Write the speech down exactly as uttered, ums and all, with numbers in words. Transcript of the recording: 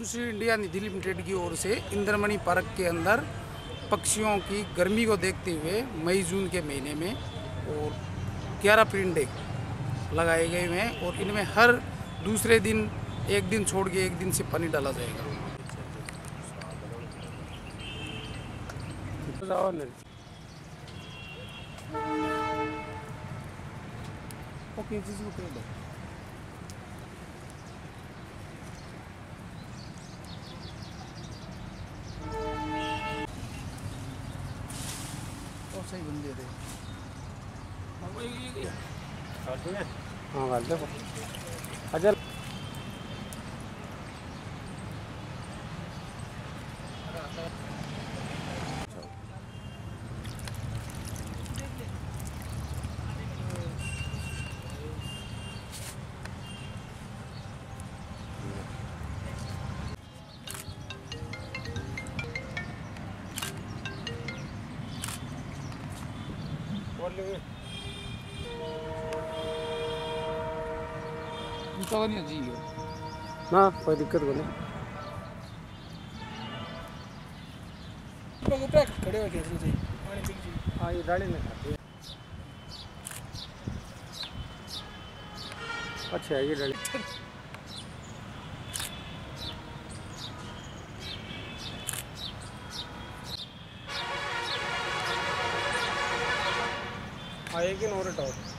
दूसरी इंडिया निधि लिमिटेड की ओर से इंद्रमणि पार्क के अंदर पक्षियों की गर्मी को देखते हुए मई जून के महीने में और ग्यारह परिंडे लगाए गए हैं और इनमें हर दूसरे दिन एक दिन छोड़ के एक दिन से पानी डाला जाएगा। ओके जी ओके और सही बन दे रहे हाँ गाल दे अजल तो नहीं जी ना कोई दिक्कत को नहीं खड़े हो गए हाँ ये डाली में खाते अच्छा ये डाली हाँ एक ही नोरेट और